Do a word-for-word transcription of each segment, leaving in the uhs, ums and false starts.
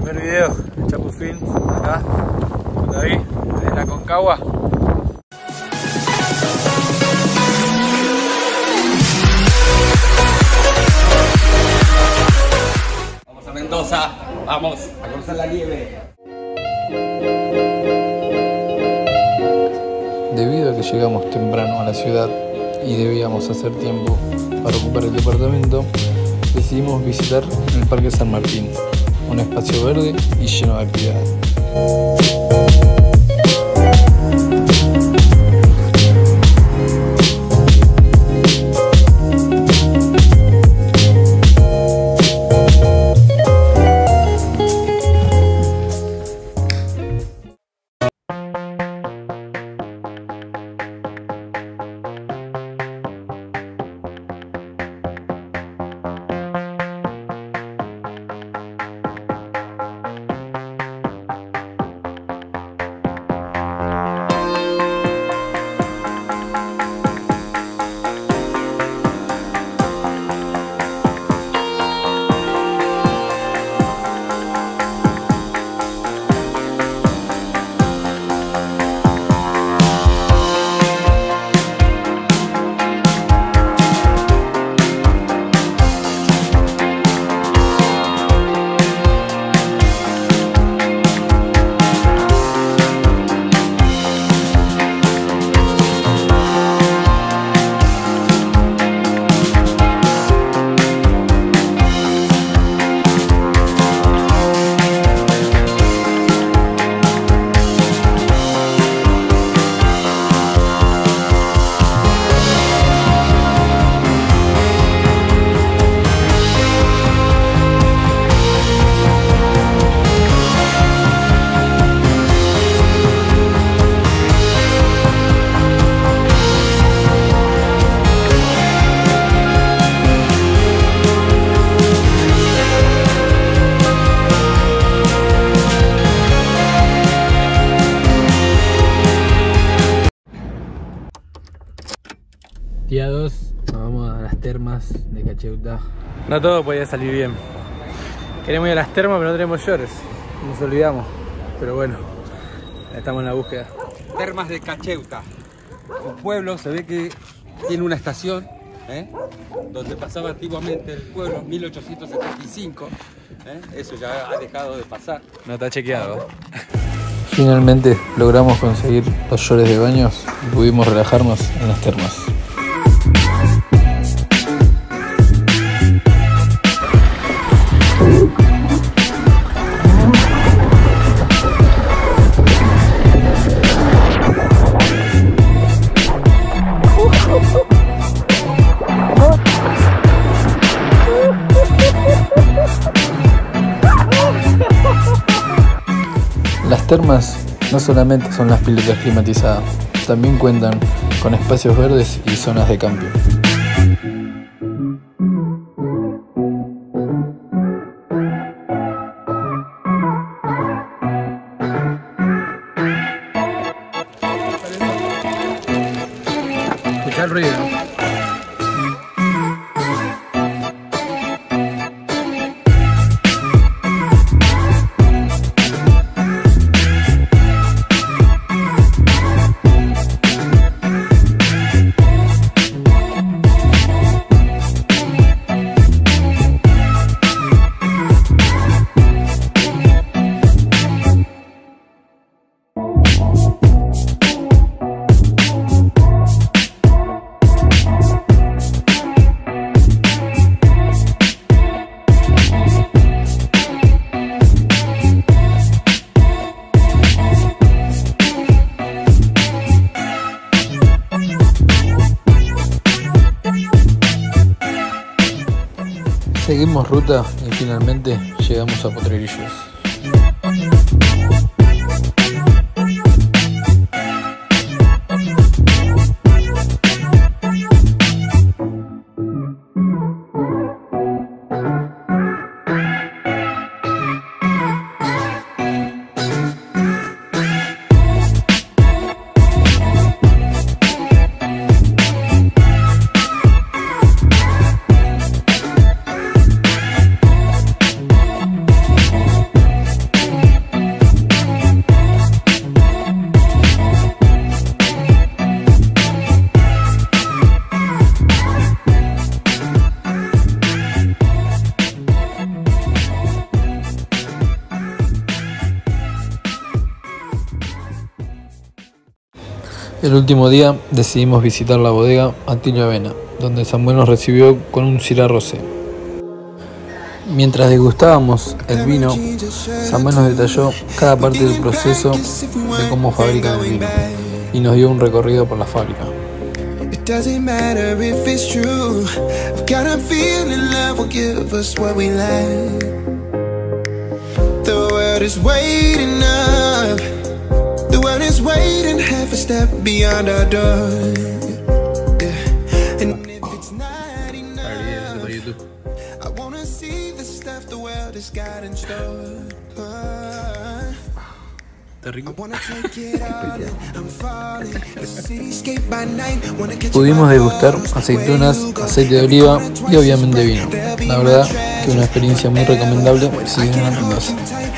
Primer video de Chapu Films, acá con David, desde la Concagua. Vamos a Mendoza, vamos a conocer la nieve. Debido a que llegamos temprano a la ciudad y debíamos hacer tiempo para ocupar el departamento, decidimos visitar el Parque San Martín, un espacio verde y lleno de actividades. Día dos, nos vamos a las termas de Cacheuta. No todo podía salir bien. Queremos ir a las termas, pero no tenemos shorts. Nos olvidamos. Pero bueno, estamos en la búsqueda. Termas de Cacheuta. Un pueblo, se ve que tiene una estación, ¿eh? donde pasaba antiguamente el pueblo en mil ochocientos setenta y cinco. ¿eh? Eso ya ha dejado de pasar. No está chequeado. Finalmente logramos conseguir los shorts de baños y pudimos relajarnos en las termas. Las termas no solamente son las piletas climatizadas, también cuentan con espacios verdes y zonas de camping. Escuchá el ruido. Seguimos ruta y finalmente llegamos a Potrerillos. El último día decidimos visitar la bodega Atilio Avena, donde Samuel nos recibió con un cirarrosé. Mientras degustábamos el vino, Samuel nos detalló cada parte del proceso de cómo fabrican el vino y nos dio un recorrido por la fábrica. Doesn't matter if it's true. I've got a feeling love will give us what we like. The world is waiting up. The world is waiting half a step beyond our door. Yeah. And if it's not enough, I wanna see the stuff the world has got in store. Pudimos degustar aceitunas, aceite de oliva y obviamente vino. La verdad que una experiencia muy recomendable si vienen a Mendoza.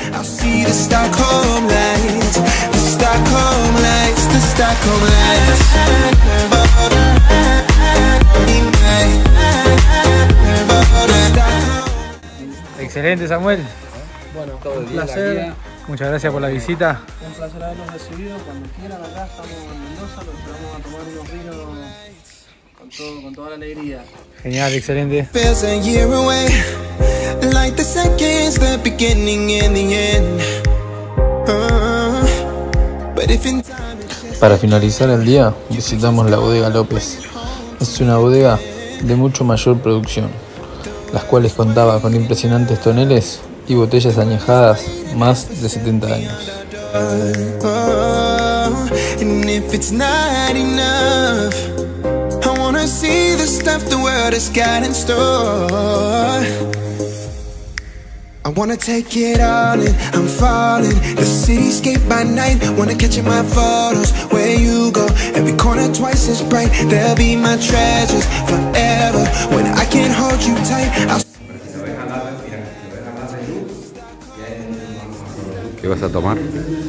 Excelente, Samuel. Bueno, Todo un el día placer. la guía. Muchas gracias por la visita. Un placer haberlos recibido. Cuando quieran, acá estamos en Mendoza, los vamos a tomar unos vinos con, todo, con toda la alegría. Genial, excelente. Feels a year away, like the seconds, the beginning and the end. Uh, but if in time it's just Para finalizar el día, visitamos la bodega López. Es una bodega de mucho mayor producción, las cuales contaba con impresionantes toneles y botellas añejadas más de setenta años. oh, and if it's not enough, I wanna see the stuff the world has got in store. I wanna take it all in, I'm falling. The cityscape by night, wanna catch in my photos. Where you go, every corner twice as bright. They'll be my treasures forever. When I can't hold you tight, I'll ¿Qué vas a tomar?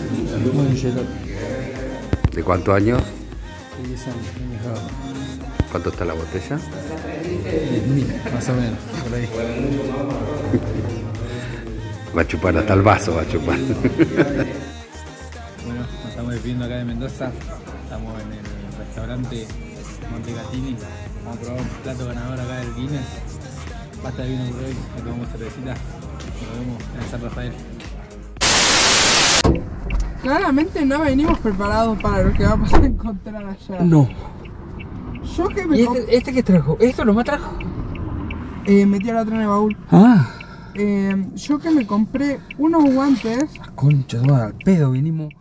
¿De cuántos años? ¿Cuánto está la botella? Más o menos, por ahí. Va a chupar hasta el vaso, va a chupar. Bueno, nos estamos despidiendo acá de Mendoza. Estamos en el restaurante Montecatini. Vamos a probar un plato ganador acá del Guinness. Basta de vino por hoy, le tomamos cervecita. Nos vemos en San Rafael. Claramente no venimos preparados para lo que vamos a encontrar allá. No. Yo que me ¿Y comp- este, este qué trajo? ¿Esto lo más trajo? eh, metí a la otra en el baúl. Ah. Eh, yo que me compré unos guantes. Concha, al pedo vinimos.